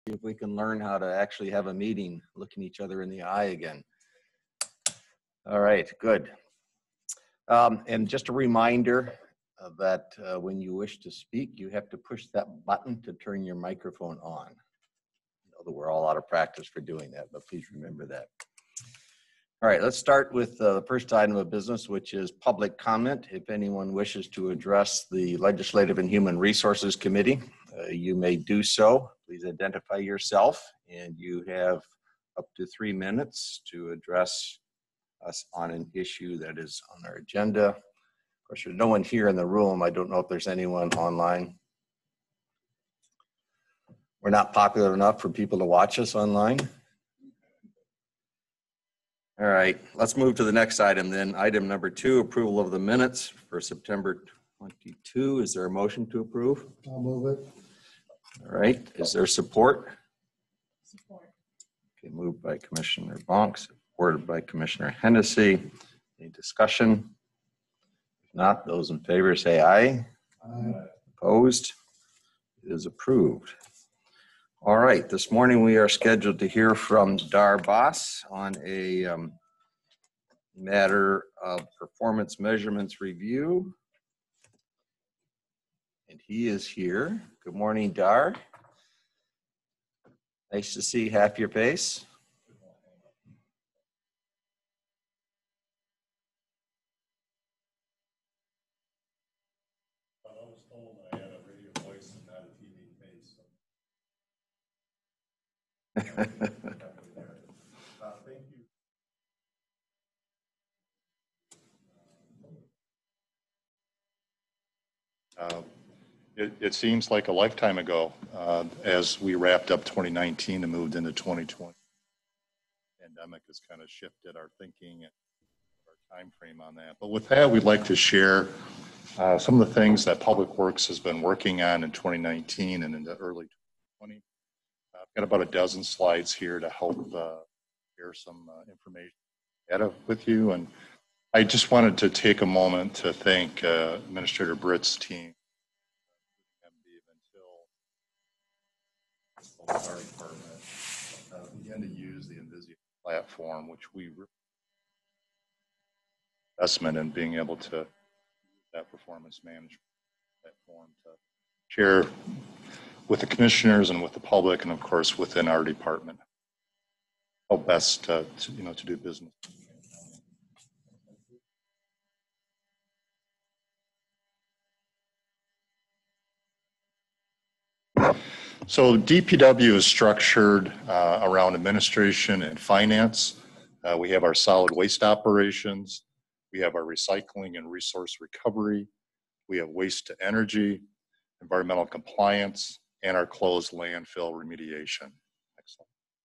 See if we can learn how to actually have a meeting, looking each other in the eye again. All right, good. And just a reminder that when you wish to speak, you have to push that button to turn your microphone on. I know that we're all out of practice for doing that, but please remember that. All right, let's start with the first item of business, which is public comment. If anyone wishes to address the Legislative and Human Resources Committee, you may do so. Please identify yourself, and you have up to 3 minutes to address us on an issue that is on our agenda. Of course, there's no one here in the room. I don't know if there's anyone online. We're not popular enough for people to watch us online. All right, let's move to the next item then. Item number 2, approval of the minutes for September 22. Is there a motion to approve? I'll move it. All right, is there support? Support. Okay, moved by Commissioner Bonk, supported by Commissioner Hennessy. Any discussion? If not, those in favor say aye. Aye. Opposed? It is approved. All right, this morning we are scheduled to hear from Dar Boss on a matter of performance measurements review. And he is here. Good morning, Dar. Nice to see half your face. I was told I had a radio voice and not a TV face. So. Thank you. It seems like a lifetime ago as we wrapped up 2019 and moved into 2020. The pandemic has kind of shifted our thinking and our time frame on that. But with that, we'd like to share some of the things that Public Works has been working on in 2019 and into early 2020. I've got about a dozen slides here to help share some information with you. And I just wanted to take a moment to thank Administrator Britt's team, our department, began to use the Envisio platform, which we investment in being able to use that performance management platform to share with the commissioners and with the public, and of course within our department, how best to do business. So DPW is structured around administration and finance. We have our solid waste operations. We have our recycling and resource recovery. We have waste to energy, environmental compliance, and our closed landfill remediation. Excellent.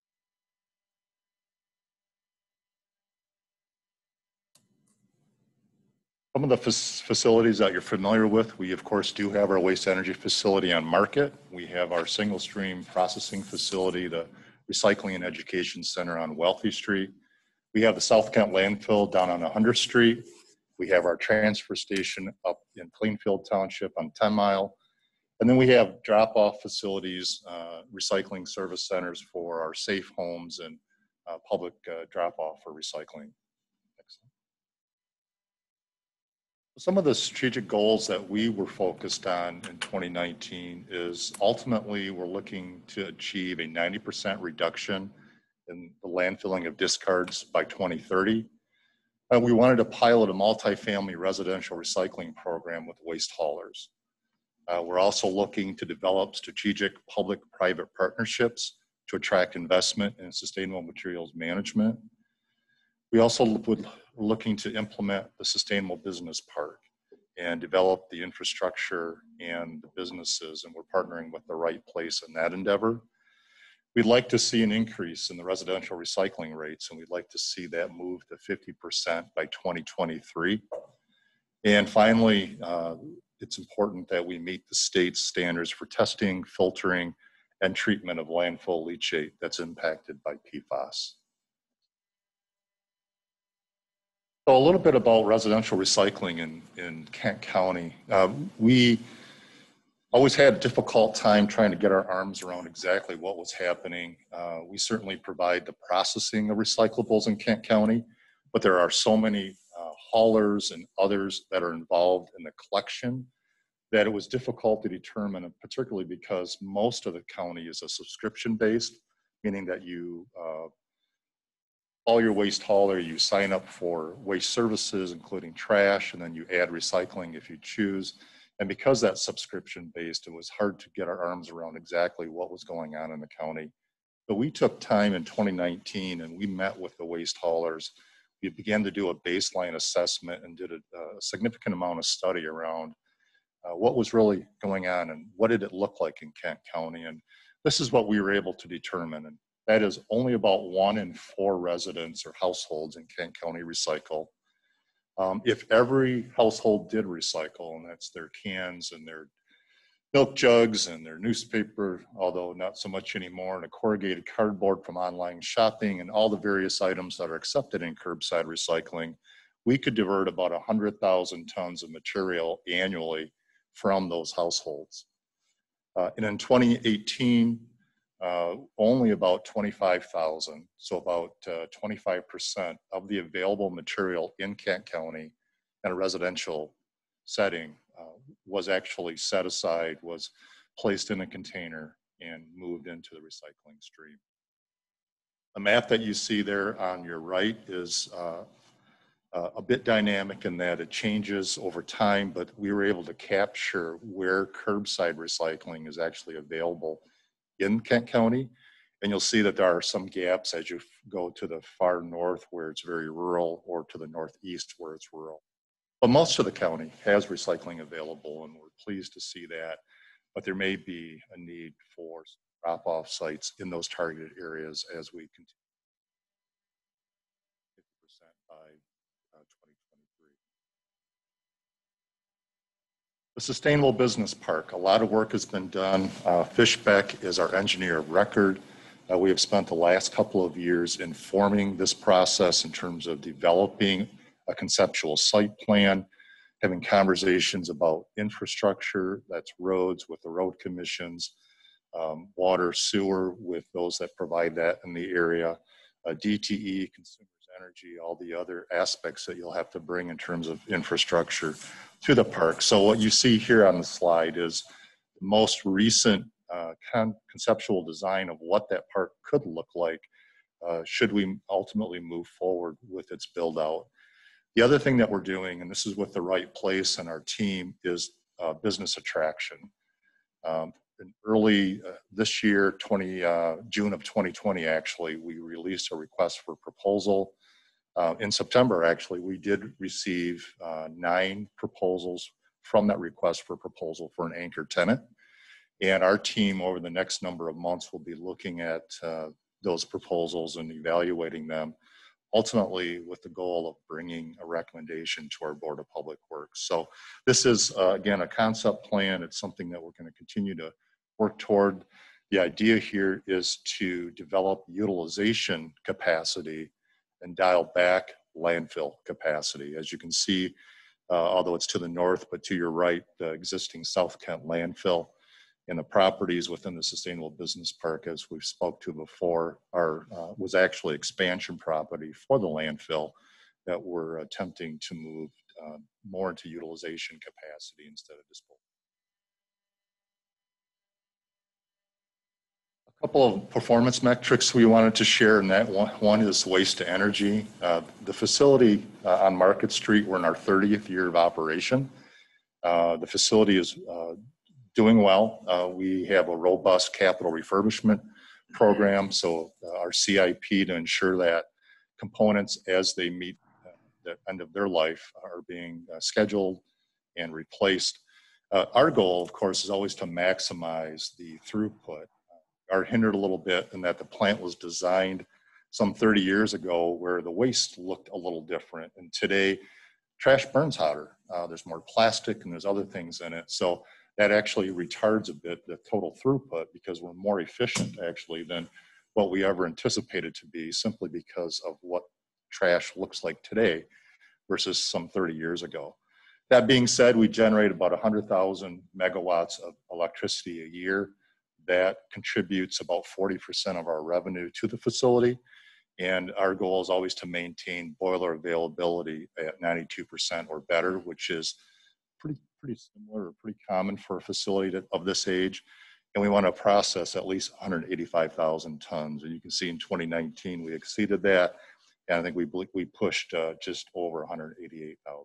Some of the facilities that you're familiar with, we of course do have our waste energy facility on Market. We have our single stream processing facility, the recycling and education center on Wealthy Street. We have the South Kent landfill down on 100th Street. We have our transfer station up in Plainfield Township on 10 Mile. And then we have drop-off facilities, recycling service centers for our safe homes and public drop-off for recycling. Some of the strategic goals that we were focused on in 2019 is ultimately we're looking to achieve a 90% reduction in the landfilling of discards by 2030. We wanted to pilot a multifamily residential recycling program with waste haulers. We're also looking to develop strategic public-private partnerships to attract investment in sustainable materials management. We also we're looking to implement the Sustainable Business Park and develop the infrastructure and the businesses, and we're partnering with the right place in that endeavor. We'd like to see an increase in the residential recycling rates, and we'd like to see that move to 50% by 2023. And finally, it's important that we meet the state's standards for testing, filtering, and treatment of landfill leachate that's impacted by PFAS. So a little bit about residential recycling in Kent County. always had a difficult time trying to get our arms around exactly what was happening. We certainly provide the processing of recyclables in Kent County, but there are so many haulers and others that are involved in the collection that it was difficult to determine, and particularly because most of the county is a subscription-based, meaning that you call your waste hauler, you sign up for waste services, including trash, and then you add recycling if you choose. And because that's subscription-based, it was hard to get our arms around exactly what was going on in the county. But we took time in 2019 and we met with the waste haulers. We began to do a baseline assessment and did a significant amount of study around what was really going on and what did it look like in Kent County. And this is what we were able to determine. And that is only about 1 in 4 residents or households in Kent County recycle. If every household did recycle, and that's their cans and their milk jugs and their newspaper, although not so much anymore, and a corrugated cardboard from online shopping and all the various items that are accepted in curbside recycling, we could divert about 100,000 tons of material annually from those households. And in 2018, only about 25,000, so about 25% of the available material in Kent County in a residential setting was actually set aside, was placed in a container and moved into the recycling stream. The map that you see there on your right is a bit dynamic in that it changes over time, but we were able to capture where curbside recycling is actually available in Kent County. And you'll see that there are some gaps as you go to the far north where it's very rural or to the northeast where it's rural. But most of the county has recycling available and we're pleased to see that. But there may be a need for drop-off sites in those targeted areas as we continue 50% by 2023. The Sustainable Business Park, a lot of work has been done. Fishbeck is our engineer of record. We have spent the last couple of years informing this process in terms of developing a conceptual site plan, having conversations about infrastructure, that's roads with the road commissions, water, sewer with those that provide that in the area, DTE, consumers energy, all the other aspects that you'll have to bring in terms of infrastructure to the park. So what you see here on the slide is the most recent conceptual design of what that park could look like should we ultimately move forward with its build out. The other thing that we're doing, and this is with the right place and our team, is business attraction. In early this year, June of 2020, actually, we released a request for proposal. In September, actually, we did receive 9 proposals from that request for proposal for an anchor tenant. And our team over the next number of months will be looking at those proposals and evaluating them, ultimately with the goal of bringing a recommendation to our Board of Public Works. So this is, again, a concept plan. It's something that we're going to continue to work toward. The idea here is to develop utilization capacity and dial back landfill capacity. As you can see, although it's to the north, but to your right, the existing South Kent landfill and the properties within the Sustainable Business Park, as we've spoke to before, was actually expansion property for the landfill that we're attempting to move more into utilization capacity instead of disposal. A couple of performance metrics we wanted to share, and that one is waste to energy. The facility on Market Street, we're in our 30th year of operation. The facility is doing well. We have a robust capital refurbishment program, so our CIP to ensure that components as they meet the end of their life are being scheduled and replaced. Our goal, of course, is always to maximize the throughput. Are hindered a little bit in that the plant was designed some 30 years ago where the waste looked a little different, and today trash burns hotter. There's more plastic and there's other things in it, so that actually retards a bit the total throughput because we're more efficient actually than what we ever anticipated to be, simply because of what trash looks like today versus some 30 years ago. That being said, we generate about 100,000 megawatts of electricity a year. That contributes about 40% of our revenue to the facility. And our goal is always to maintain boiler availability at 92% or better, which is pretty similar or pretty common for a facility of this age. And we want to process at least 185,000 tons. And you can see in 2019, we exceeded that. And I think we pushed just over 188,000.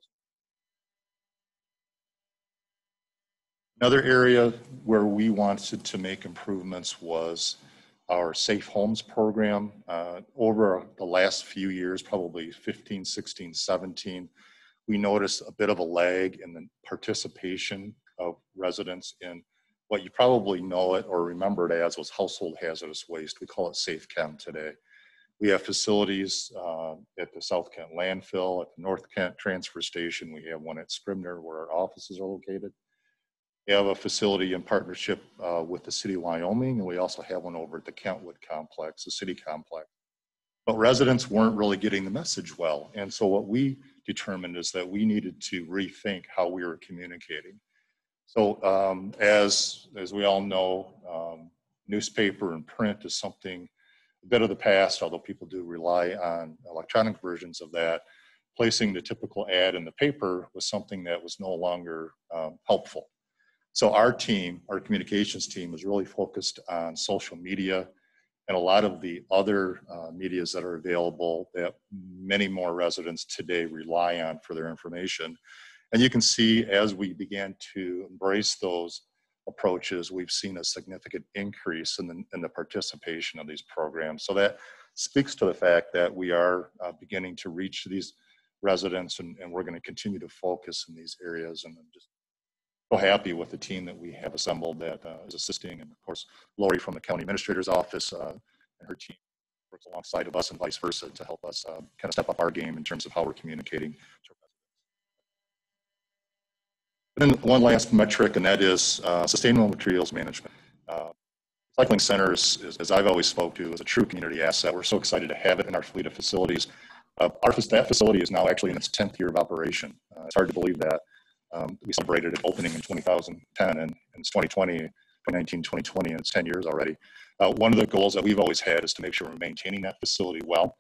Another area where we wanted to make improvements was our Safe Homes program. Over the last few years, probably 15, 16, 17, we noticed a bit of a lag in the participation of residents in what you probably know it or remember it as was household hazardous waste. We call it Safe Chem today. We have facilities at the South Kent landfill, at the North Kent transfer station. We have one at Scribner where our offices are located. We have a facility in partnership with the city of Wyoming, and we also have one over at the Kentwood complex, the city complex. But residents weren't really getting the message well. And so what we determined is that we needed to rethink how we were communicating. So as we all know, newspaper and print is something a bit of the past, although people do rely on electronic versions of that. Placing the typical ad in the paper was something that was no longer helpful. So our team, our communications team, is really focused on social media and a lot of the other medias that are available that many more residents today rely on for their information. And you can see as we began to embrace those approaches, we've seen a significant increase in the participation of these programs. So that speaks to the fact that we are beginning to reach these residents, and we're going to continue to focus in these areas. And I'm just so happy with the team that we have assembled that is assisting. And of course, Lori from the county administrator's office and her team works alongside of us and vice versa to help us kind of step up our game in terms of how we're communicating to residents. And then one last metric, and that is sustainable materials management. Recycling centers, as I've always spoke to, is a true community asset. We're so excited to have it in our fleet of facilities. That facility is now actually in its 10th year of operation. It's hard to believe that. We celebrated it opening in 2010, and it's 2019, 2020, and it's 10 years already. One of the goals that we've always had is to make sure we're maintaining that facility well.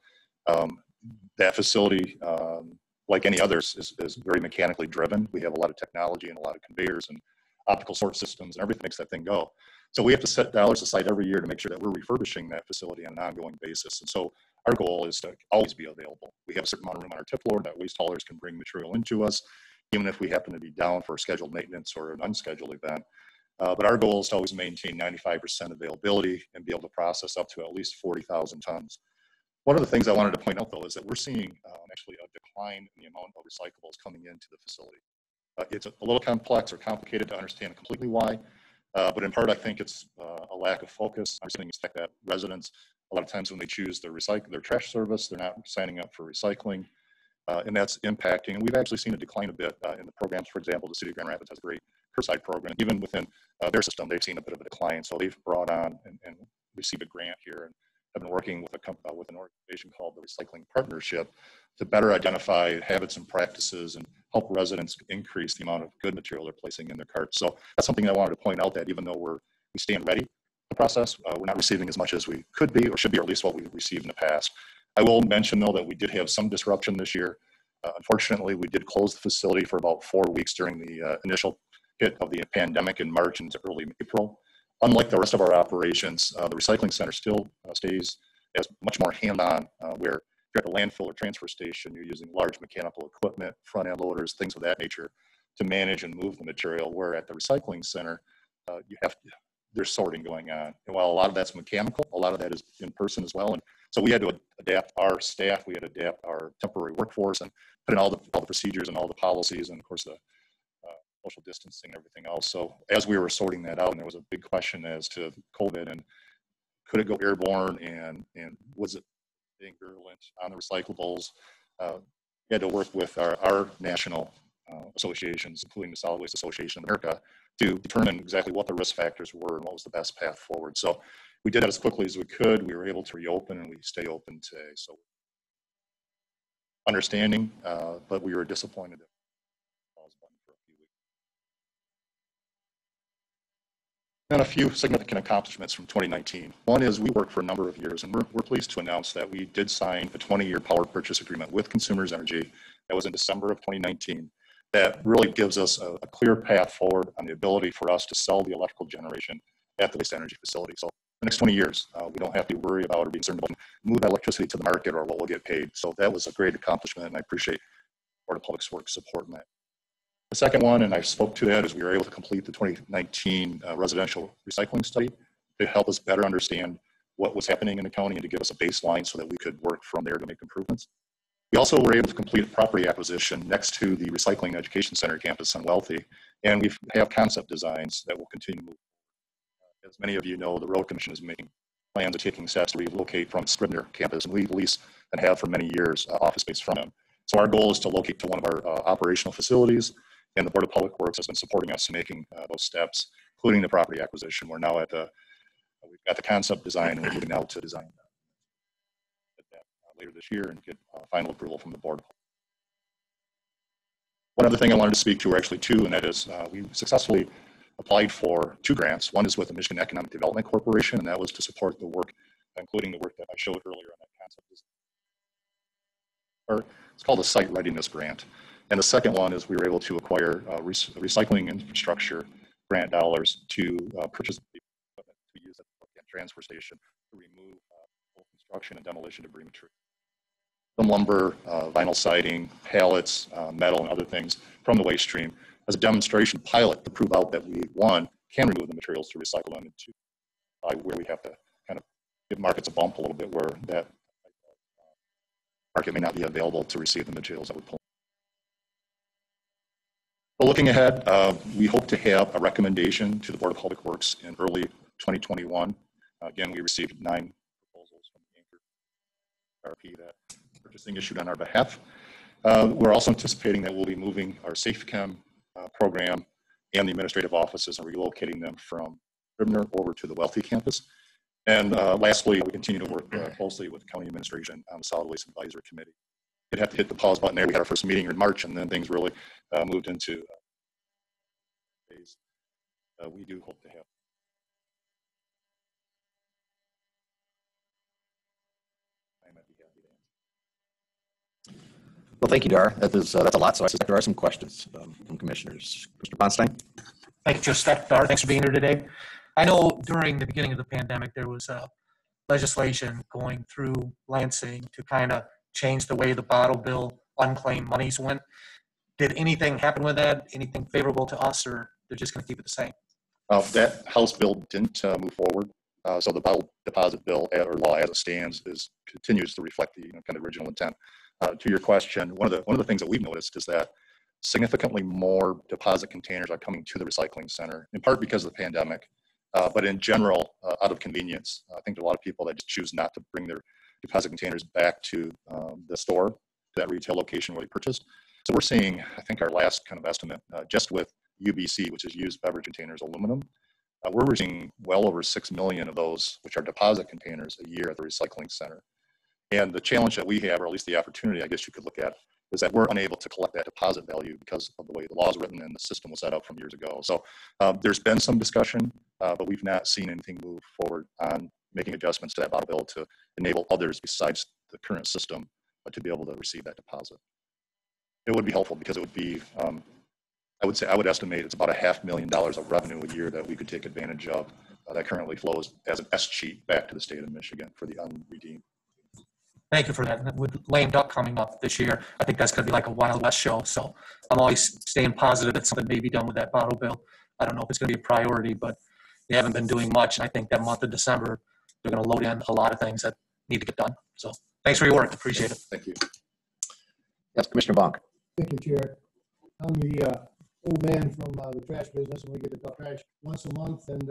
That facility, like any others, is very mechanically driven. We have a lot of technology and a lot of conveyors and optical sort systems and everything makes that thing go. So we have to set dollars aside every year to make sure that we're refurbishing that facility on an ongoing basis. And so our goal is to always be available. We have a certain amount of room on our tip floor that waste haulers can bring material into us, even if we happen to be down for a scheduled maintenance or an unscheduled event. But our goal is to always maintain 95% availability and be able to process up to at least 40,000 tons. One of the things I wanted to point out, though, is that we're seeing actually a decline in the amount of recyclables coming into the facility. It's a little complex or complicated to understand completely why, but in part, I think it's a lack of focus. I'm saying that residents, a lot of times when they choose their trash service, they're not signing up for recycling. And that's impacting. And we've actually seen a decline a bit in the programs. For example, the city of Grand Rapids has a great curbside program. Even within their system, they've seen a bit of a decline. So they've brought on and received a grant here and have been working with an organization called the Recycling Partnership to better identify habits and practices and help residents increase the amount of good material they're placing in their carts. So that's something I wanted to point out, that even though we stand ready to process, we're not receiving as much as we could be or should be, or at least what we've received in the past. I will mention, though, that we did have some disruption this year. Unfortunately, we did close the facility for about 4 weeks during the initial hit of the pandemic in March into early April. Unlike the rest of our operations, the recycling center still stays as much more hand-on, where if you're at the landfill or transfer station, you're using large mechanical equipment, front-end loaders, things of that nature to manage and move the material, where at the recycling center, there's sorting going on. And while a lot of that's mechanical, a lot of that is in person as well. And so we had to adapt our staff, we had to adapt our temporary workforce and put in all the procedures and all the policies and of course the social distancing and everything else. So as we were sorting that out, and there was a big question as to COVID and could it go airborne and was it being virulent on the recyclables, we had to work with our national associations, including the Solid Waste Association of America, to determine exactly what the risk factors were and what was the best path forward. So we did that as quickly as we could. We were able to reopen and we stay open today. So understanding, but we were disappointed. And a few significant accomplishments from 2019. One is we worked for a number of years, and we're pleased to announce that we did sign a 20-year power purchase agreement with Consumers Energy. That was in December of 2019. That really gives us a clear path forward on the ability for us to sell the electrical generation at the waste energy facility. So the next 20 years, we don't have to worry about or be concerned about move that electricity to the market or what will get paid. So that was a great accomplishment, and I appreciate Board of Public Works supporting that. The second one, and I spoke to that, is we were able to complete the 2019 residential recycling study to help us better understand what was happening in the county and to give us a baseline so that we could work from there to make improvements. We also were able to complete a property acquisition next to the Recycling Education Center campus on Wealthy, and we have concept designs that will continue to move. As many of you know, the Road Commission is making plans of taking steps to relocate from Scribner campus, and we lease and have for many years office space from them. So our goal is to locate to one of our operational facilities, and the Board of Public Works has been supporting us in making those steps, including the property acquisition. We're now at we've got the concept design, and we're moving now to design that later this year and get final approval from the board. One other thing I wanted to speak to, or actually two, and that is we successfully applied for 2 grants. One is with the Michigan Economic Development Corporation, and that was to support the work, including the work that I showed earlier on that concept design. It's called a Site Readiness Grant. And the second one is we were able to acquire recycling infrastructure grant dollars to purchase the equipment to use at the transfer station to remove construction and demolition debris material. Some lumber, vinyl siding, pallets, metal, and other things from the waste stream as a demonstration pilot to prove out that we, one, can remove the materials to recycle them, and two, where we have to kind of give markets a bump a little bit where that market may not be available to receive the materials that we pull. Well, looking ahead, we hope to have a recommendation to the Board of Public Works in early 2021. Again, we received 9 proposals from the Anchor RP that purchasing issued on our behalf. We're also anticipating that we'll be moving our SafeChem program and the administrative offices and relocating them from Scribner over to the Wealthy campus. And lastly, we continue to work closely with the county administration on the Solid Waste Advisory Committee. We'd have to hit the pause button there. We had our first meeting in March, and then things really moved into phase. We do hope to have. I might be happy to answer. Well, thank you, Dar. That's a lot, so I suspect there are some questions from commissioners. Mr. Bonstein? Thank you, Joe Dar. Thanks for being here today. I know during the beginning of the pandemic, there was legislation going through Lansing to kind of change the way the bottle bill unclaimed monies went. Did anything happen with that? Anything favorable to us, or they're just going to keep it the same? That House bill didn't move forward. So the bottle deposit bill or law as it stands continues to reflect the kind of original intent. To your question, one of the things that we've noticed is that significantly more deposit containers are coming to the recycling center, in part because of the pandemic, but in general, out of convenience. I think there are a lot of people that just choose not to bring their deposit containers back to the store, to that retail location where they purchased. So we're seeing, I think our last kind of estimate, just with UBC, which is used beverage containers, aluminum, we're seeing well over 6 million of those, which are deposit containers, a year at the recycling center. And the challenge that we have, or at least the opportunity, I guess you could look at, is that we're unable to collect that deposit value because of the way the law is written and the system was set up from years ago. So there's been some discussion, but we've not seen anything move forward on making adjustments to that bottle bill to enable others besides the current system to be able to receive that deposit. It would be helpful because it would be, I would estimate it's about $500,000 of revenue a year that we could take advantage of that currently flows as an S-cheat back to the state of Michigan for the unredeemed. Thank you for that. With lame duck coming up this year, I think that's going to be like a Wild West show. So I'm always staying positive that something may be done with that bottle bill. I don't know if it's going to be a priority, but they haven't been doing much. And I think that month of December, they're going to load in a lot of things that need to get done. So thanks for your work. Appreciate it. Thank you. Yes, Commissioner Bonk. Thank you, Chair. I'm the old man from the trash business, and we get the trash once a month. And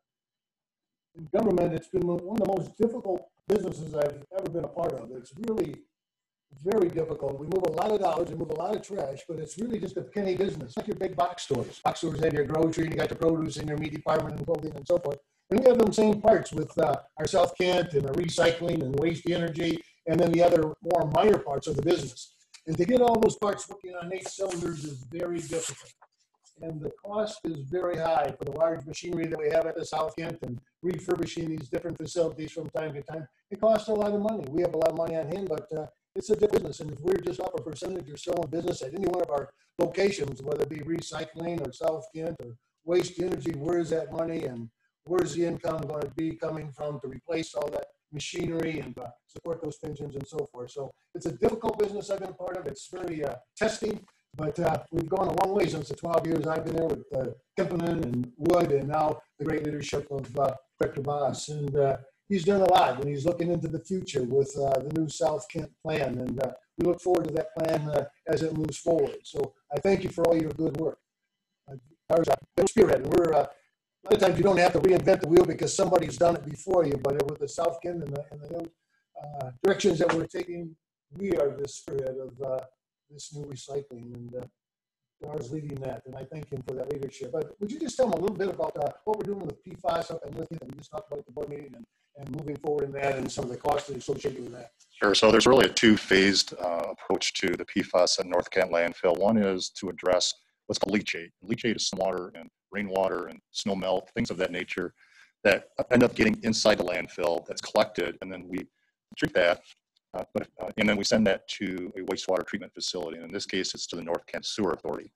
in government, it's been one of the most difficult businesses I've ever been a part of. It's really very difficult. We move a lot of dollars, we move a lot of trash, but it's really just a penny business. It's like your big box stores. Box stores have your grocery, you got your produce in your meat department and clothing and so forth. And we have them same parts with our South Kent and our recycling and waste energy, and then the other more minor parts of the business. And to get all those parts working on 8 cylinders is very difficult. and the cost is very high for the large machinery that we have at the South Kent and refurbishing these different facilities from time to time. It costs a lot of money. We have a lot of money on hand, but it's a good business. And if we're just up a percentage or so in business at any one of our locations, whether it be recycling or South Kent or waste energy, where's that money and where's the income going to be coming from to replace all that machinery and support those pensions and so forth. So it's a difficult business I've been a part of. It's very testing, but we've gone a long way since the 12 years I've been there with Kempinen and Wood, and now the great leadership of Director Boss. And he's done a lot, and he's looking into the future with the new South Kent plan. And we look forward to that plan as it moves forward. So I thank you for all your good work. Ours spearhead, and we're a lot of times you don't have to reinvent the wheel because somebody's done it before you, but with the South Kent and the new directions that we're taking, we are the spirit of this new recycling, and Dar's leading that, and I thank him for that leadership. But would you just tell him a little bit about what we're doing with PFAS up in Lithium that we just talked about at the board meeting, and moving forward in that, and some of the costs associated with that? Sure. So there's really a two-phased approach to the PFAS at North Kent landfill. One is to address what's called leachate. Leachate is stormwater and rainwater and snow melt, things of that nature that end up getting inside the landfill that's collected, and then we treat that, and then we send that to a wastewater treatment facility. And in this case, it's to the North Kent Sewer Authority.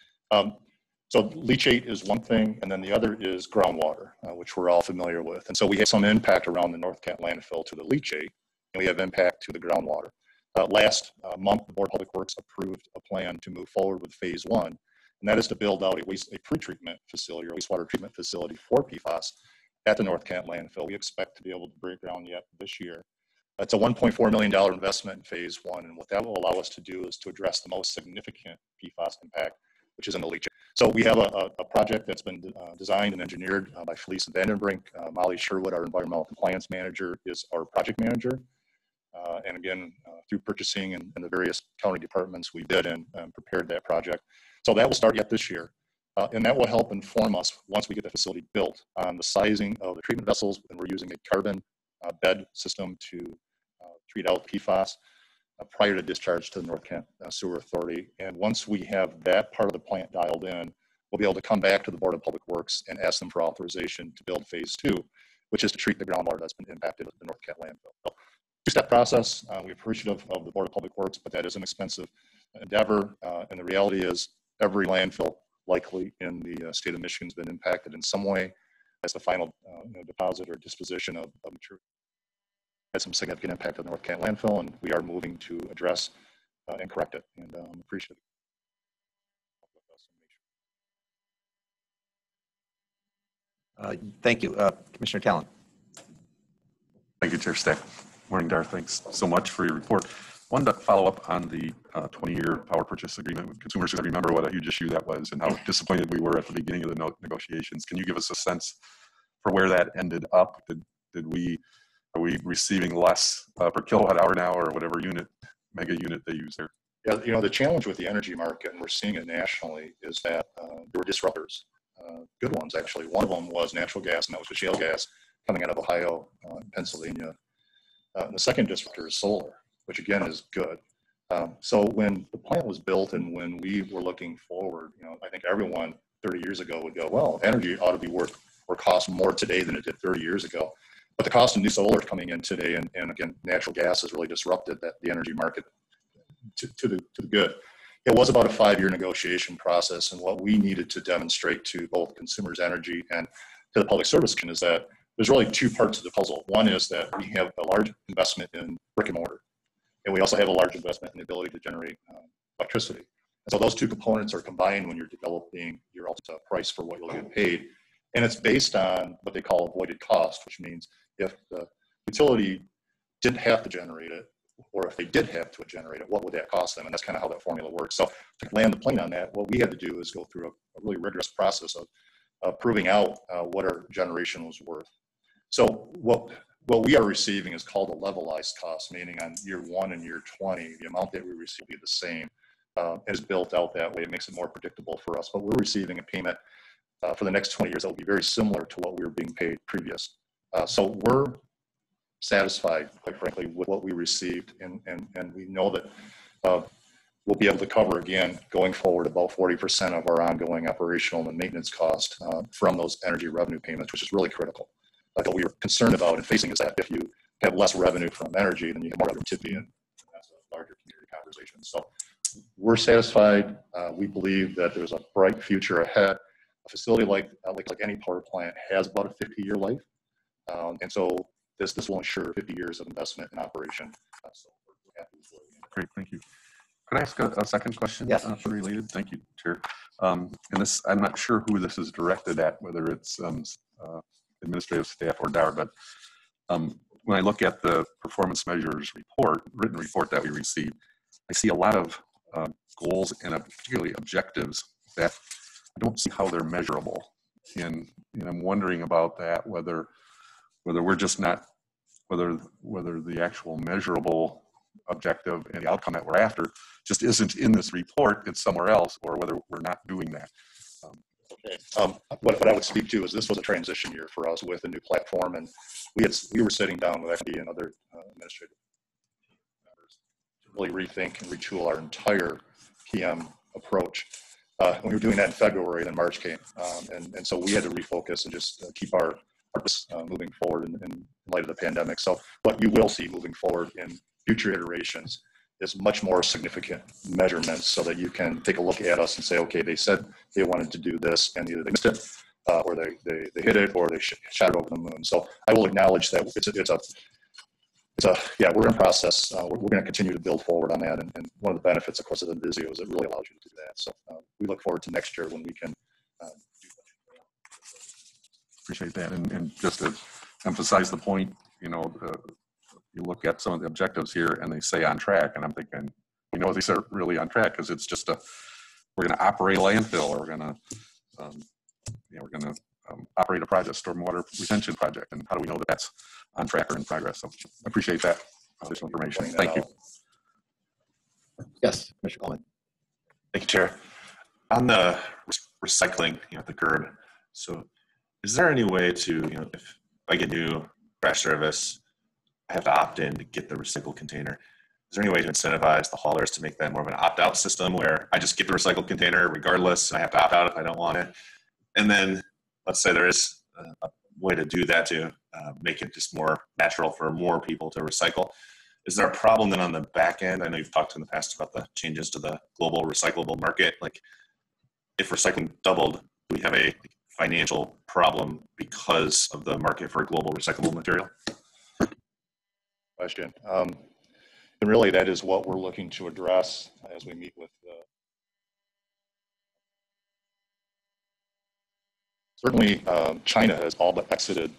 So leachate is one thing, and then the other is groundwater, which we're all familiar with. And so we have some impact around the North Kent landfill to the leachate, and we have impact to the groundwater. Last month, the Board of Public Works approved a plan to move forward with phase one, and that is to build out a pretreatment facility or wastewater treatment facility for PFAS at the North Kent landfill. We expect to be able to break ground yet this year. It's a $1.4 million investment in phase one, and what that will allow us to do is to address the most significant PFAS impact, which is in the leachate. So we have a project that's been designed and engineered by Felice Vandenbrink. Molly Sherwood, our environmental compliance manager, is our project manager. And again, through purchasing and the various county departments, we bid and prepared that project. So that will start yet this year. And that will help inform us once we get the facility built on the sizing of the treatment vessels, and we're using a carbon bed system to treat out PFAS prior to discharge to the North Kent Sewer Authority. And once we have that part of the plant dialed in, we'll be able to come back to the Board of Public Works and ask them for authorization to build phase two, which is to treat the groundwater that's been impacted at the North Kent landfill. So, two-step process. We're appreciative of the Board of Public Works, but that is an expensive endeavor. And the reality is every landfill likely in the state of Michigan has been impacted in some way as the final deposit or disposition of material. Had some significant impact on the North Kent landfill, and we are moving to address and correct it. And I'm appreciative. Thank you. Commissioner Talon. Thank you, Chair Stack. Morning, Dar. Thanks so much for your report. Wanted to follow up on the 20-year power purchase agreement with consumers. I remember what a huge issue that was and how disappointed we were at the beginning of the negotiations. Can you give us a sense for where that ended up? Are we receiving less per kilowatt hour now, or whatever mega unit they use there? Yeah, the challenge with the energy market, and we're seeing it nationally, is that there were disruptors, good ones actually. One of them was natural gas, and that was the shale gas coming out of Ohio and Pennsylvania. The second disruptor is solar, which again is good. So when the plant was built and when we were looking forward, I think everyone 30 years ago would go, well, energy ought to be worth or cost more today than it did 30 years ago. But the cost of new solar coming in today, and again, natural gas has really disrupted the energy market to the good. It was about a 5-year negotiation process, and what we needed to demonstrate to both consumers' energy and to the Public Service Commission is that there's really two parts of the puzzle. One is that we have a large investment in brick and mortar, and we also have a large investment in the ability to generate electricity. And so those two components are combined when you're developing your ultimate price for what you'll get paid. And it's based on what they call avoided cost, which means if the utility didn't have to generate it, or if they did have to generate it, what would that cost them? And that's kind of how that formula works. So to land the plane on that, what we had to do is go through a really rigorous process of proving out what our generation was worth. So what we are receiving is called a levelized cost, meaning on year 1 and year 20, the amount that we receive will be the same. Is built out that way. It makes it more predictable for us, but we're receiving a payment for the next 20 years that will be very similar to what we were being paid previous. So we're satisfied, quite frankly, with what we received, and we know that we'll be able to cover again going forward about 40% of our ongoing operational and maintenance cost from those energy revenue payments, which is really critical. Like what we were concerned about and facing is that if you have less revenue from energy, then you have more revenue TIPI, and that's a larger community conversation. So we're satisfied. We believe that there's a bright future ahead. A facility like any power plant has about a 50-year life. And so this will ensure 50 years of investment in operation. So we're happy with where we are. Great, thank you. Could I ask a second question? Yes. Related? Thank you, Chair. And this, I'm not sure who this is directed at, whether it's administrative staff or DAR, but when I look at the performance measures report, written report that we received, I see a lot of goals and particularly objectives that I don't see how they're measurable. And I'm wondering about that, whether we're just not, whether the actual measurable objective and the outcome that we're after just isn't in this report, it's somewhere else, or whether we're not doing that. Okay. What I would speak to is this was a transition year for us with a new platform, and we were sitting down with FD and other administrative members to really rethink and retool our entire PM approach. We were doing that in February, then March came, and so we had to refocus and just keep our purpose moving forward in light of the pandemic. So what you will see moving forward in future iterations is much more significant measurements, so that you can take a look at us and say, okay, they said they wanted to do this, and either they missed it, or they hit it, or they shot it over the moon. So I will acknowledge that we're in process. We're going to continue to build forward on that, and one of the benefits, of course, of Envizio is it really allows you to do that. So we look forward to next year when we can do that. Appreciate that. And just to emphasize the point, you look at some of the objectives here and they say on track, and I'm thinking, these are really on track, because it's just we're going to operate a landfill, or we're going to operate a project, stormwater retention project, and how do we know that that's on track or in progress? So I appreciate that additional information. Thank you. Yes, Mr. Coleman. Thank you, Chair. On the recycling, at the curb, so is there any way to, if I get new trash service, I have to opt in to get the recycled container. Is there any way to incentivize the haulers to make that more of an opt-out system, where I just get the recycled container regardless, and I have to opt out if I don't want it? And then let's say there is a way to do that to make it just more natural for more people to recycle. Is there a problem then on the back end? I know you've talked in the past about the changes to the global recyclable market. Like, if recycling doubled, do we have a financial problem because of the market for global recyclable material? Question. And really, that is what we're looking to address as we meet with certainly China has all but exited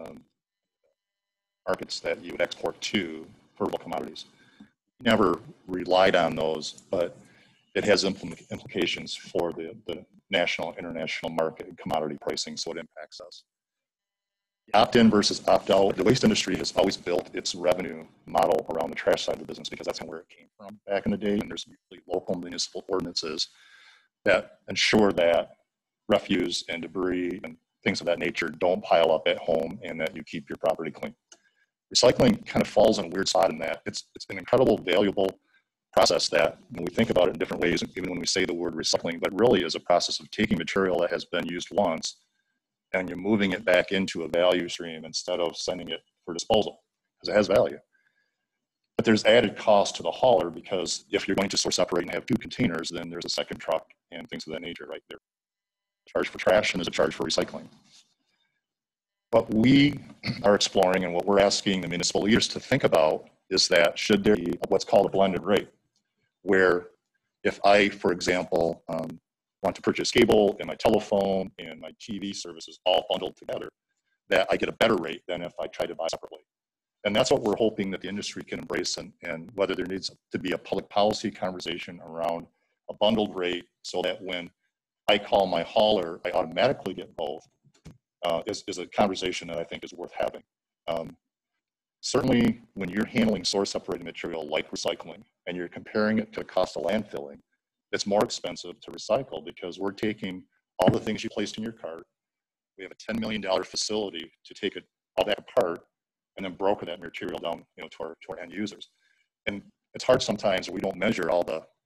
markets that you would export to for commodities. Never relied on those, but it has implications for the national, international market and commodity pricing, so it impacts us. Opt-in versus opt-out, the waste industry has always built its revenue model around the trash side of the business, because that's where it came from back in the day, and there's usually local municipal ordinances that ensure that refuse and debris and things of that nature don't pile up at home, and that you keep your property clean. Recycling kind of falls in a weird spot in that it's an incredible, valuable process that, when we think about it in different ways, even when we say the word recycling, but really is a process of taking material that has been used once and you're moving it back into a value stream instead of sending it for disposal, because it has value. But there's added cost to the hauler, because if you're going to source separate and have two containers, then there's a second truck and things of that nature, right? There's a charge for trash and there's a charge for recycling. What we are exploring and what we're asking the municipal leaders to think about is that should there be what's called a blended rate, where if I, for example, want to purchase cable and my telephone and my TV services all bundled together, that I get a better rate than if I try to buy separately. And that's what we're hoping that the industry can embrace, and whether there needs to be a public policy conversation around a bundled rate, so that when I call my hauler, I automatically get both, is a conversation that I think is worth having. Certainly, when you're handling source separated material like recycling, and you're comparing it to the cost of landfilling, it's more expensive to recycle, because we're taking all the things you placed in your cart. We have a $10 million facility to take all that apart and then broker that material down, to our end users. And it's hard sometimes that we don't measure all the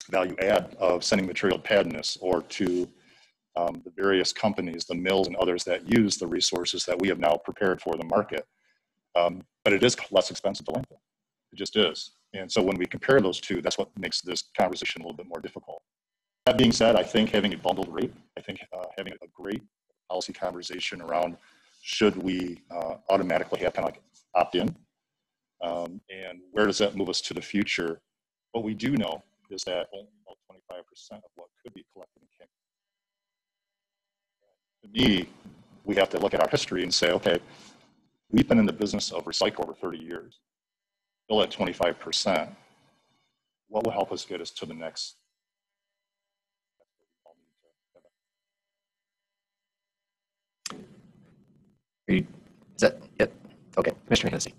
value add of sending material to Padness or to the various companies, the mills and others that use the resources that we have now prepared for the market. But it is less expensive to landfill. It just is. And so when we compare those two, that's what makes this conversation a little bit more difficult. That being said, I think having a bundled rate, I think having a great policy conversation around should we automatically have kind of like opt-in, and where does that move us to the future? What we do know is that only about 25% of what could be collected in King. To me, we have to look at our history and say, okay, we've been in the business of recycle over 30 years. Still at 25%. What will help us get us to the next? Is that it? Okay, Commissioner Hennessy.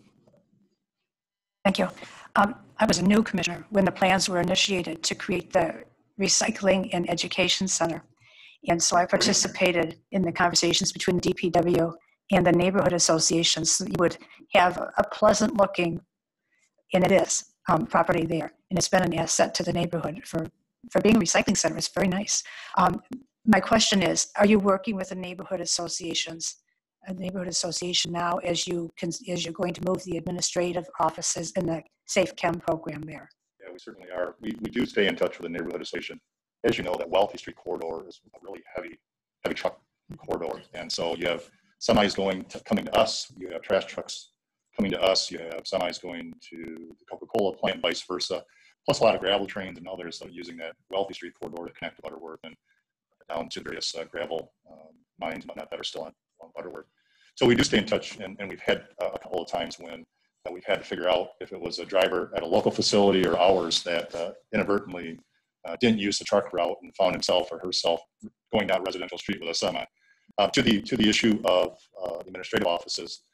Thank you. I was a new commissioner when the plans were initiated to create the Recycling and Education Center. And so I participated in the conversations between the DPW and the neighborhood associations. So you would have a pleasant looking, and it is, property there. And it's been an asset to the neighborhood for being a recycling center. It's very nice. My question is, are you working with the neighborhood associations, a neighborhood association now as you're going to move the administrative offices in the Safe Chem program there? Yeah, we certainly are. We do stay in touch with the neighborhood association. As you know, that Wealthy Street corridor is a really heavy truck corridor. And so you have semis coming to us, you have trash trucks coming to us, you have semis going to the Coca-Cola plant, vice versa, plus a lot of gravel trains and others that are using that Wealthy Street corridor to connect to Butterworth and down to various gravel mines and whatnot that are still on Butterworth. So we do stay in touch, and we've had a couple of times when we've had to figure out if it was a driver at a local facility or ours that inadvertently didn't use the truck route and found himself or herself going down residential street with a semi. To the issue of the administrative offices,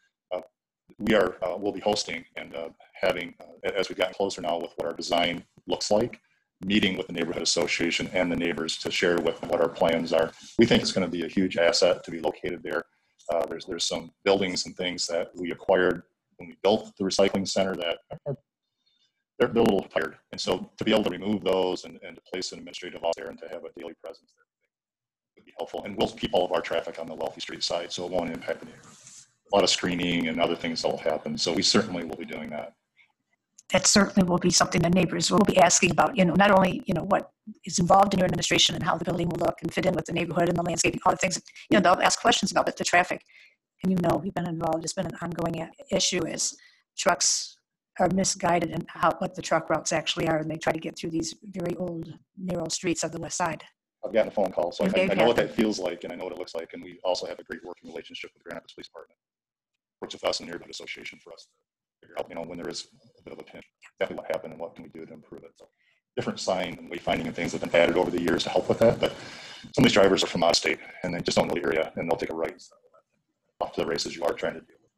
we'll be hosting and having, as we've gotten closer now with what our design looks like, meeting with the neighborhood association and the neighbors to share with them what our plans are. We think it's going to be a huge asset to be located there. There's some buildings and things that we acquired when we built the recycling center that they're a little tired. And so to be able to remove those and to place an administrative office there and to have a daily presence there would be helpful. And we'll keep all of our traffic on the Wealthy Street side, so it won't impact the neighborhood. A lot of screening and other things that will happen. So we certainly will be doing that. That certainly will be something the neighbors will be asking about, not only, what is involved in your administration and how the building will look and fit in with the neighborhood and the landscaping, all the things, they'll ask questions about, but the traffic, and you've been involved, it's been an ongoing issue is trucks are misguided in what the truck routes actually are, and they try to get through these very old, narrow streets of the west side. I've gotten a phone call, so I know what that feels like, and I know what it looks like, and we also have a great working relationship with the Grand Rapids Police Department, works with us and the neighborhood association for us to figure out, when there is a bit of a pinch, exactly what happened and what can we do to improve it. So different sign and wayfinding and things have been added over the years to help with that, but some of these drivers are from out of state and they just don't know the area, and they'll take a right off to the races you are trying to deal with.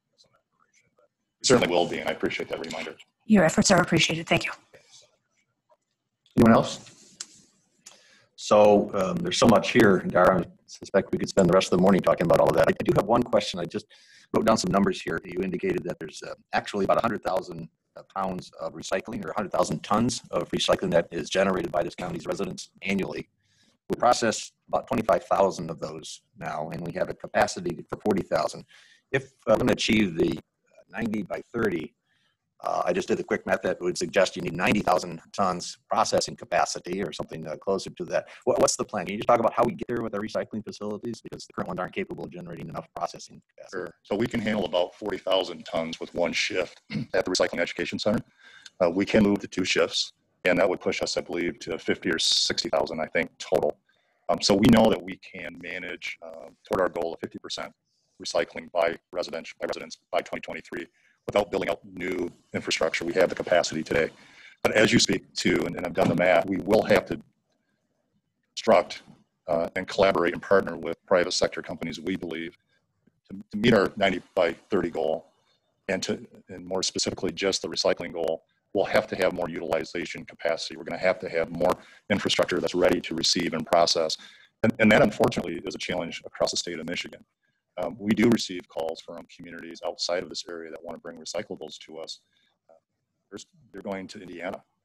We certainly will be, and I appreciate that reminder. Your efforts are appreciated. Thank you. Anyone else? So there's so much here, Dara. I suspect we could spend the rest of the morning talking about all of that. I do have one question. I just wrote down some numbers here. You indicated that there's actually about 100,000 pounds of recycling, or 100,000 tons of recycling that is generated by this county's residents annually. We process about 25,000 of those now, and we have a capacity for 40,000. If I'm going to achieve the 90 by 30, I just did the quick math that would suggest you need 90,000 tons processing capacity or something closer to that. What's the plan? Can you just talk about how we get there with our recycling facilities? Because the current ones aren't capable of generating enough processing capacity. Sure. So we can handle about 40,000 tons with one shift at the Recycling Education Center. We can move to 2 shifts, and that would push us, I believe, to 50 or 60,000, I think, total. So we know that we can manage toward our goal of 50% recycling by residents by 2023 without building out new infrastructure. We have the capacity today. But as you speak to, and I've done the math, we will have to construct and collaborate and partner with private sector companies, we believe, to meet our 90 by 30 goal, and more specifically just the recycling goal. We'll have to have more utilization capacity. We're going to have more infrastructure that's ready to receive and process. And that, unfortunately, is a challenge across the state of Michigan. We do receive calls from communities outside of this area that want to bring recyclables to us. They're going to Indiana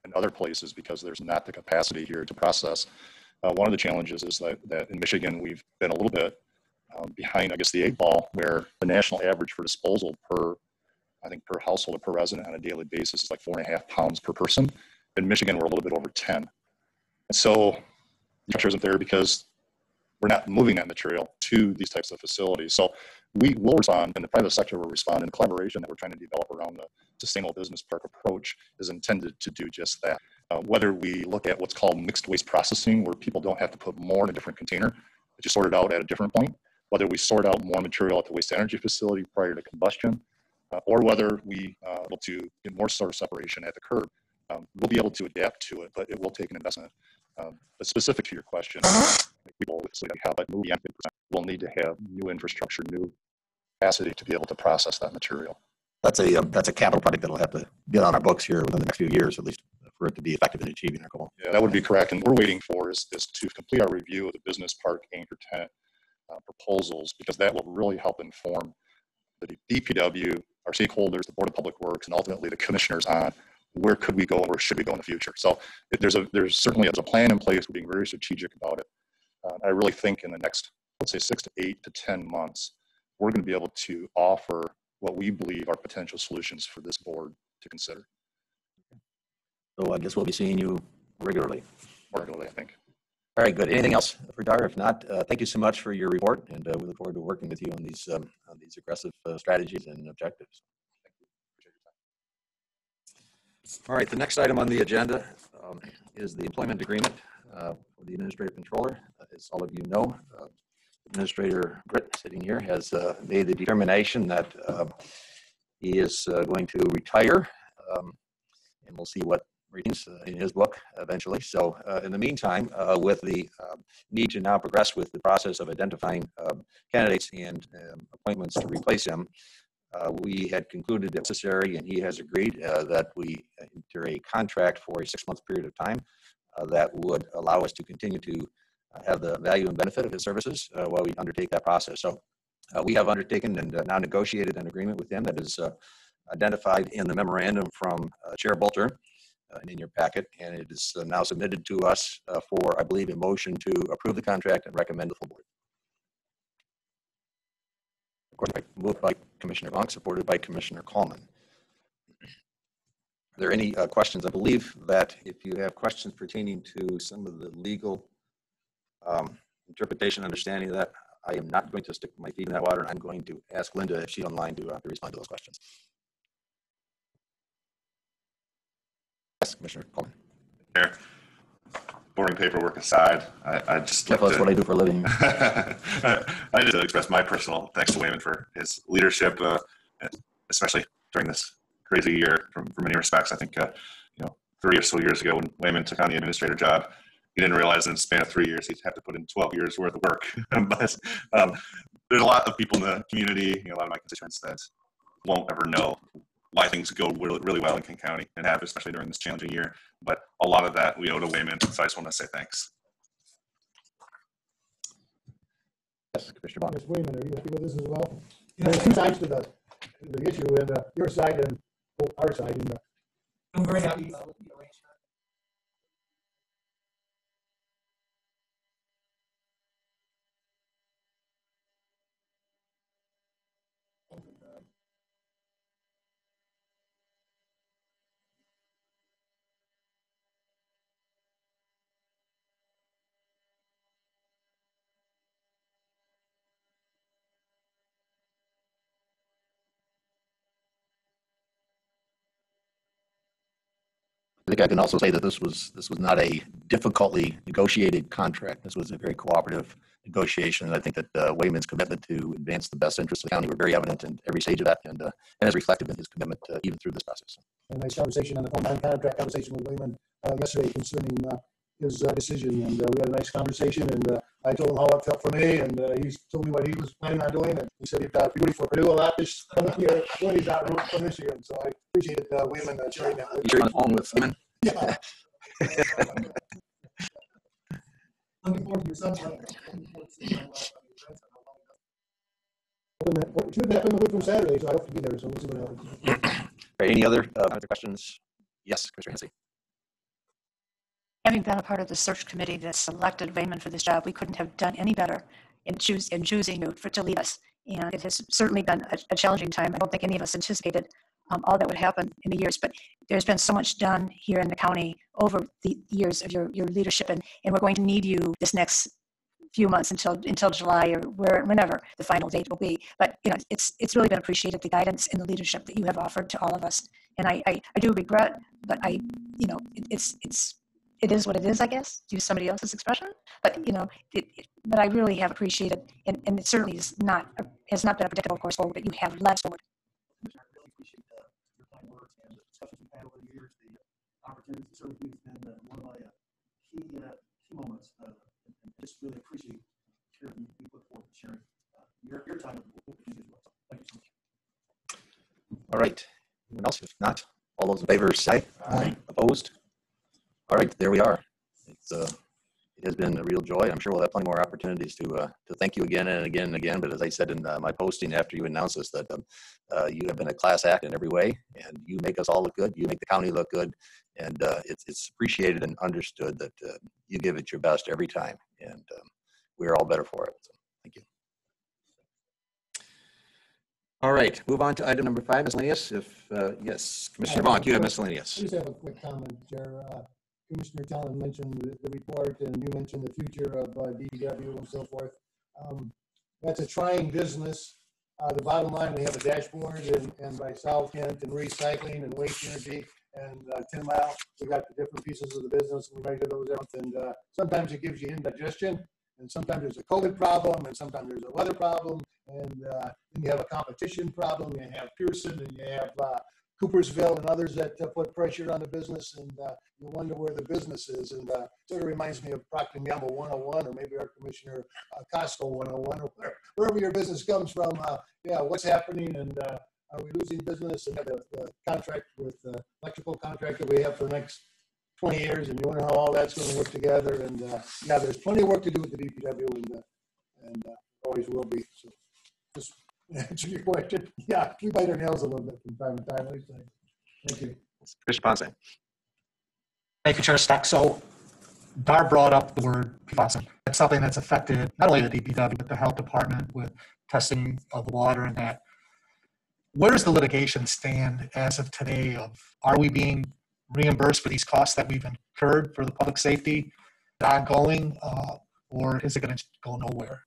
in other places because there's not the capacity here to process. One of the challenges is that in Michigan, we've been a little bit behind, I guess, the 8 ball, where the national average for disposal per household or per resident on a daily basis is like 4.5 pounds per person. In Michigan, we're a little bit over 10. And so the pressure isn't there because we're not moving that material to these types of facilities. So we will respond, and the private sector will respond, and the collaboration that we're trying to develop around the sustainable business park approach is intended to do just that. Whether we look at what's called mixed waste processing, where people don't have to put more in a different container, but just sort it out at a different point, whether we sort out more material at the waste energy facility prior to combustion, or whether we are able to get more sort of separation at the curb, we'll be able to adapt to it, but it will take an investment. But specific to your question, people will need to have new infrastructure, new capacity to be able to process that material. That's a capital project that'll have to get on our books here within the next few years, at least, for it to be effective in achieving our goal. Yeah, that would be correct. And we're waiting for is to complete our review of the business park anchor tenant proposals, because that will really help inform the DPW, our stakeholders, the Board of Public Works, and ultimately the commissioners on where could we go and where should we go in the future. So there's certainly a plan in place. We're being very strategic about it. I really think in the next, let's say 6 to 8 to 10 months, we're going to be able to offer what we believe are potential solutions for this board to consider. So I guess we'll be seeing you regularly. Regularly, I think. All right, good. Anything else for Dar? If not, thank you so much for your report, and we look forward to working with you on these aggressive strategies and objectives. All right, the next item on the agenda is the employment agreement for the administrative controller. As all of you know, Administrator Britt, sitting here, has made the determination that he is going to retire, and we'll see what readings in his book eventually. So in the meantime, with the need to now progress with the process of identifying candidates and appointments to replace him, we had concluded that necessary, and he has agreed that we enter a contract for a 6-month period of time that would allow us to continue to have the value and benefit of his services while we undertake that process. So we have undertaken and now negotiated an agreement with him that is identified in the memorandum from Chair Bolter and in your packet, and it is now submitted to us for, I believe, a motion to approve the contract and recommend the full board. Of course, moved by Commissioner Vonk, supported by Commissioner Coleman. Are there any questions? I believe that if you have questions pertaining to some of the legal interpretation, understanding of that, I am not going to stick my feet in that water, and I'm going to ask Linda if she's online to respond to those questions. Yes, Commissioner Coleman. Mayor, boring paperwork aside, I just that's what I do for a living. I just express my personal thanks to Wayman for his leadership, especially during this crazy year. For many respects, I think 30 or so years ago when Wayman took on the administrator job, he didn't realize in the span of 3 years he'd have to put in 12 years worth of work. But there's a lot of people in the community, a lot of my constituents that won't ever know why things go really well in King County and have, especially during this challenging year. But a lot of that we owe to Wayman, so I just want to say thanks. Yes, Commissioner Vonk. Ms. Wayman, are you happy with this as well? There's 2 sides to the issue, and your side and our side. And, I'm very happy. I think I can also say that this was not a difficultly negotiated contract. This was a very cooperative negotiation. And I think that Wayman's commitment to advance the best interests of the county were very evident in every stage of that, and as reflected in his commitment even through this process. a nice conversation on the phone, contract conversation with Wayman yesterday concerning his decision, and we had a nice conversation, and I told him how it felt for me, and he told me what he was planning on doing, and he said he'd be rooting for Purdue a lot this year when he's not rooting for this year, and so I appreciate Wayman sharing that with me. You're on the phone with Wayman? Yeah. Looking forward to your son's What should happen a week from Saturday, so I hope to be there, so we'll see what happens. Right, any other questions? Yes, Commissioner Hensey. Having been a part of the search committee that selected Raymond for this job, we couldn't have done any better in choosing you to lead us. And it has certainly been a challenging time. I don't think any of us anticipated all that would happen in the years, but there's been so much done here in the county over the years of your leadership, and we're going to need you this next few months until July or whenever the final date will be. But it's really been appreciated, the guidance and the leadership that you have offered to all of us. And I do regret, but it is what it is, I guess, to use somebody else's expression. But but I really have appreciated, and it certainly has not been a predictable course forward, but you have led us forward. I really appreciate your kind words and the discussions we've had over the years. The opportunities to serve you has been one of my key moments. And just really appreciate you put forward sharing your time with me as well. So thank you so much. All right. Anyone else? If not, all those in favor say aye. Opposed? All right, there we are. It has been a real joy. I'm sure we'll have plenty more opportunities to thank you again and again and again. But as I said in my posting after you announced this, that you have been a class act in every way, and you make us all look good. You make the county look good, and it's appreciated and understood that you give it your best every time, and we're all better for it. So thank you. All right, move on to item number 5, miscellaneous. Yes, Commissioner Bonk, you have miscellaneous. I just have a quick comment, Chair. Commissioner Tallon mentioned the report, and you mentioned the future of DPW and so forth. That's a trying business. The bottom line, we have a dashboard, and by South Kent and recycling and waste energy and 10 Mile, we got the different pieces of the business, and we measure those out. And sometimes it gives you indigestion, and sometimes there's a COVID problem, and sometimes there's a weather problem, and then you have a competition problem. You have Pearson, and you have Coopersville and others that put pressure on the business, and you wonder where the business is. And sort of reminds me of Procter & Gamble 101, or maybe our Commissioner Costco 101, or wherever your business comes from. What's happening, and are we losing business? And the contract with the electrical contract that we have for the next 20 years, and you wonder how all that's going to work together. And there's plenty of work to do with the DPW, and always will be. So just answer your question. Yeah, we bite our nails a little bit from time to time. Thank you. Chris Ponce. Thank you, Chair Stack. So Dar brought up the word PFAS. That's something that's affected not only the DPW, but the health department with testing of the water and that. Where does the litigation stand as of today? Are we being reimbursed for these costs that we've incurred for the public safety ongoing, or is it going to go nowhere?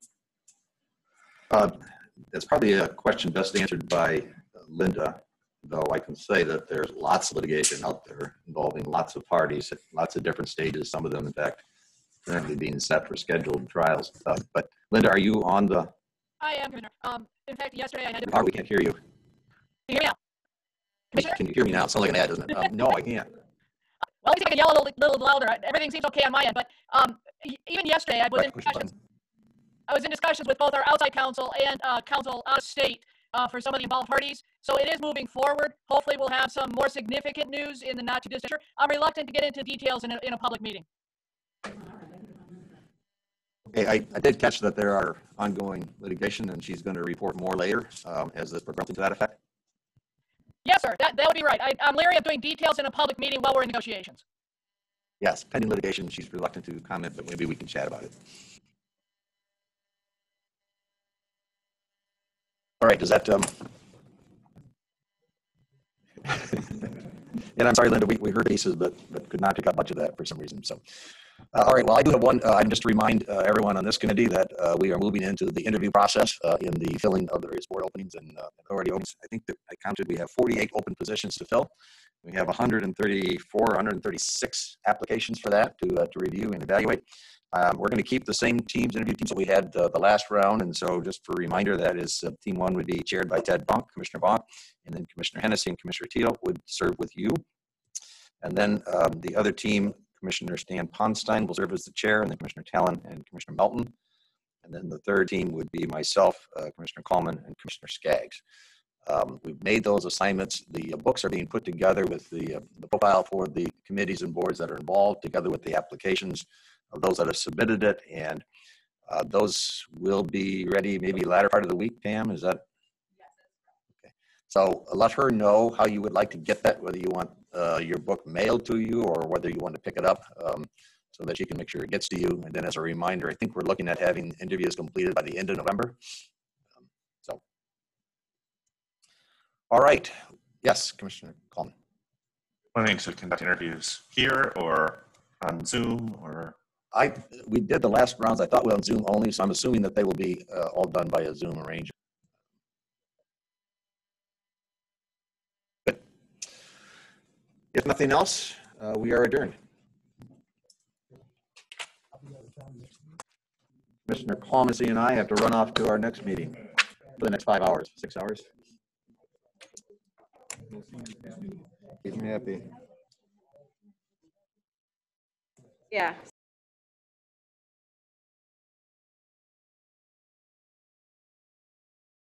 That's probably a question best answered by Linda, though I can say that there's lots of litigation out there involving lots of parties at lots of different stages, some of them, in fact, currently being set for scheduled trials. But Linda, are you on the... I am, Commissioner. In fact, yesterday I had to... We can't hear you. Can you hear me now? Commissioner? Can you hear me now? It sounds like an ad, doesn't it? No, I can't. Well, at least I can yell a little louder. Everything seems okay on my end, but even yesterday I was in discussions with both our outside counsel and counsel out of state for some of the involved parties. So it is moving forward. Hopefully we'll have some more significant news in the not too distant future. I'm reluctant to get into details in a public meeting. Okay, I did catch that there are ongoing litigation, and she's going to report more later as this progresses to that effect. Yes, sir. That would be right. I'm leery of doing details in a public meeting while we're in negotiations. Yes, pending litigation. She's reluctant to comment, but maybe we can chat about it. All right, does that... And I'm sorry, Linda, we heard pieces, but could not pick up much of that for some reason. So, all right, well, I do have one item just to remind everyone on this committee that we are moving into the interview process in the filling of the various board openings and authority openings. I think that I counted, we have 48 open positions to fill. We have 136 applications for that to review and evaluate. We're going to keep the same interview teams that we had the last round. And so just for a reminder, that is team 1 would be chaired by Ted Bonk, Commissioner Bonk, and then Commissioner Hennessy and Commissioner Teal would serve with you. And then the other team, Commissioner Stan Ponstein will serve as the chair, and then Commissioner Tallon and Commissioner Melton. And then the third team would be myself, Commissioner Coleman, and Commissioner Skaggs. We've made those assignments. The books are being put together with the profile for the committees and boards that are involved, together with the applications of those that have submitted it. And those will be ready maybe latter part of the week, Pam, is that? Okay. So let her know how you would like to get that, whether you want your book mailed to you or whether you want to pick it up, so that she can make sure it gets to you. And then as a reminder, I think we're looking at having interviews completed by the end of November. So, all right. Yes, Commissioner Coleman. Planning to conduct interviews here or on Zoom or? We did the last rounds, I thought we were on Zoom only, so I'm assuming that they will be all done by a Zoom arrangement. Good. If nothing else, we are adjourned. Commissioner Clomacy and I have to run off to our next meeting for the next 5 hours, 6 hours. Keep me happy. Yeah,